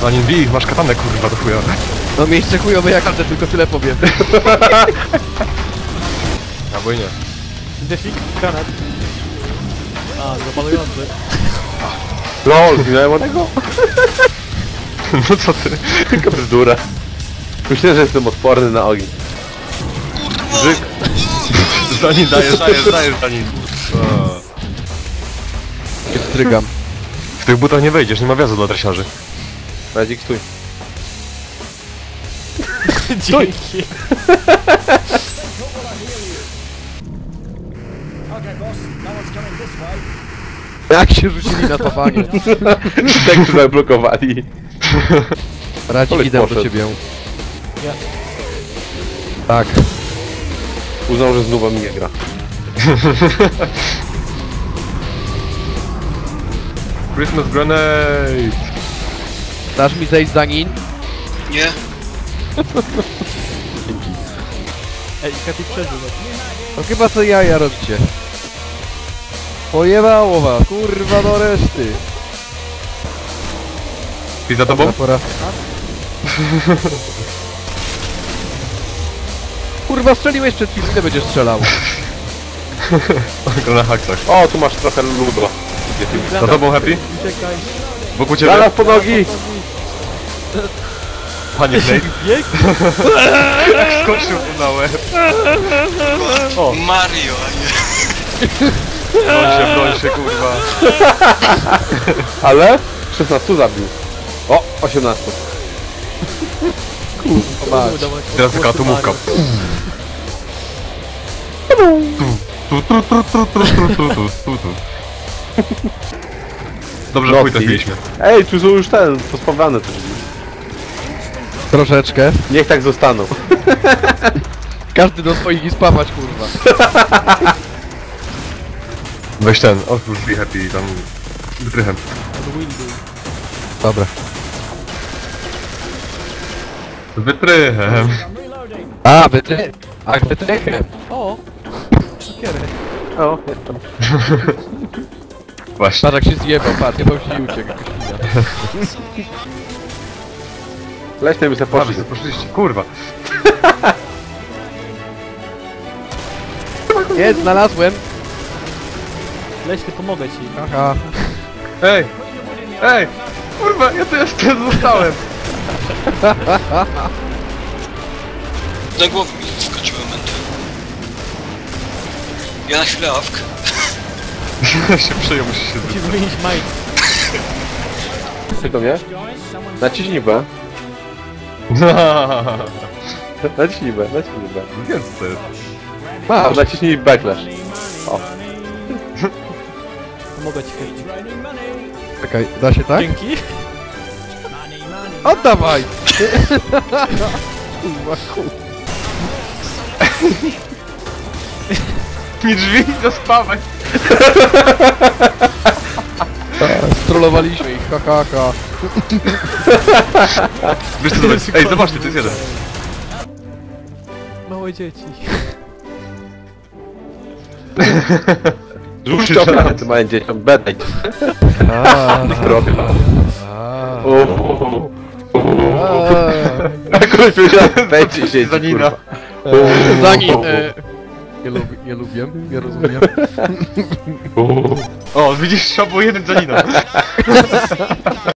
No nie bij, masz katanę kurwa do chuja. No miejsce chujowe jak każde, tylko tyle powiem. Albo i nie. Defik, granat. A, zapalujący. LOL, zginąłem od tego? No co ty? Tylko bzdura. Myślę, że jestem odporny na ogień. Brzyk. Za nim dajesz za nim. Nie strygam. W tych butach nie wejdziesz, nie ma wjazdu dla dresiarzy. Radzik, stój. Dzięki. Jak się rzucili na topanie. Tak zablokowali. Radzik, Koleś idę do poszedł. ciebie. Ja. Tak. Uznał, że znów mi nie gra. Christmas grenade! Dasz mi zejść za nim? Nie? Ej, Katy przeżył. No chyba co jaja robicie. Pojebało was, kurwa do reszty. I za tobą? Pora. Kurwa strzeliłeś przed chwilą, ile będziesz strzelał? Go na haksach. O, tu masz trochę ludo. Za tobą happy? Uciekaj. Wokół ciebie? Zaraz po nogi! Panie Blade. Bieg? Jak skoczył tu na łeb. O. Mario, a nie. Broń się kurwa. Ale? 16 zabił. O, 18. Kurwa mać. Teraz taka atomówka. Dobrze, No, chuj trafiliśmy. Ej, tu są już pospawane te drzwi. Troszeczkę. Niech tak zostaną. Każdy do swoich i spawać, kurwa. Weź ten, otwórz drzwi happy i tam wytrychem. Dobra. Wytrychem. A, wytry... A, wytrychem. O! Cukierek. O, jestem. Właśnie. Patrz jak się zjebał, patrz, jebał się i uciekł. Leśne by se Poszli, poszli. poszliście, kurwa. Jest, znalazłem. Leśny, pomogę ci. Aha. Ej! Ej! Kurwa, ja tu jeszcze zostałem. Na głowę mi wskoczyły męty. Ja na chwilę awk. Ja się przejął, muszę się Ci wymienić majt. Ty to mnie? Naciśnij B. Naciśnij B, naciśnij B. Wiem co to jest. A, Masz. naciśnij backlash. O. Pomogę ci, Katy. Czekaj, da się tak? Dzięki. Oddawaj! Kurwa, kurwa. Mi drzwi zaspawaj. Strollowaliśmy ich, ha, ha, ha. Wiesz co to jest? Ej, zobaczcie, to jest jeden. Małe dzieci. Rzuć to na małym dzieciom, B dajcie. Robię. Akurat powiedziałem, dajcie się, Zanina. Za nim, nie lubię, nie rozumiem. O, widzisz, trzeba było jeden za Nino.